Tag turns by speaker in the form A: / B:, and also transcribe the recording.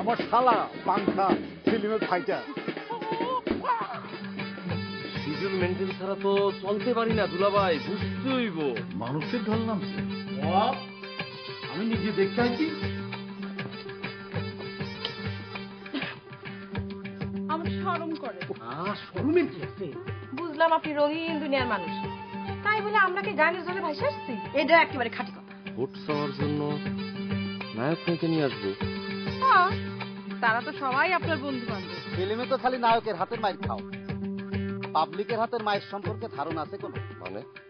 A: আমার শালা পাংখা ফিল্মের ফাইটার।
B: শিডিউল মেনটেন ছাড়া তো চলতে পারি না দুলাভাই, বুঝতে হইব।
A: মানুষের ঢল নামছে, আমি নিজে দেখতে আইছি।
C: আমার শরম করে।
A: শরমের কি আছে?
C: বুঝলাম আপনি রঙিন দুনিয়ার মানুষ, তাই বলে আমরা কি গানের জলে ভাসে আসছি? এটা একেবারে খাঁটি কথা।
B: ভোট চাওয়ার জন্য নায়ক নায়িকা নিয়ে আসবো।
C: হ্যাঁ, তারা তো সবাই আপনার বন্ধু বান্ধব।
D: ফিল্মে তো খালি নায়কের হাতের মাইর খাও, পাবলিকের হাতের মায়ের সম্পর্কে ধারণা আছে কোনো?
B: মানে